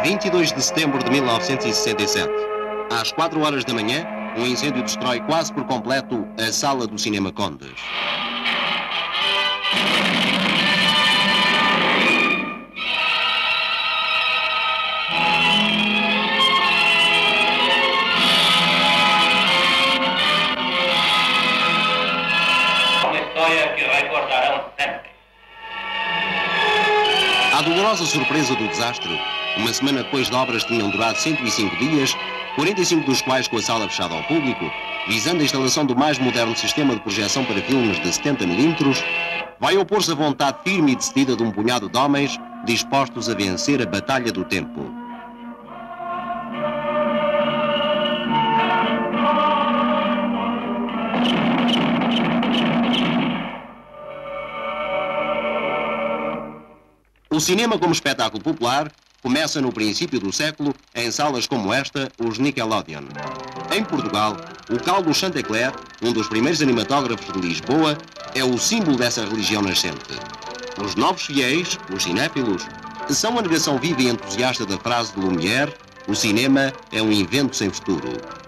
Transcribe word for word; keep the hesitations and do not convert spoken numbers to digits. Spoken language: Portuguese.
vinte e dois de setembro de mil novecentos e sessenta e sete. Às quatro horas da manhã, um incêndio destrói quase por completo a sala do Cinema Condes. Uma história que recordarão sempre. À dolorosa surpresa do desastre, uma semana depois de obras que tinham durado cento e cinco dias, quarenta e cinco dos quais com a sala fechada ao público, visando a instalação do mais moderno sistema de projeção para filmes de setenta milímetros, vai opor-se à vontade firme e decidida de um punhado de homens dispostos a vencer a batalha do tempo. O cinema como espetáculo popular começa no princípio do século em salas como esta, os Nickelodeon. Em Portugal, o Caldo Chantecler, um dos primeiros animatógrafos de Lisboa, é o símbolo dessa religião nascente. Os novos fiéis, os cinéfilos, são a negação viva e entusiasta da frase de Lumière: o cinema é um invento sem futuro.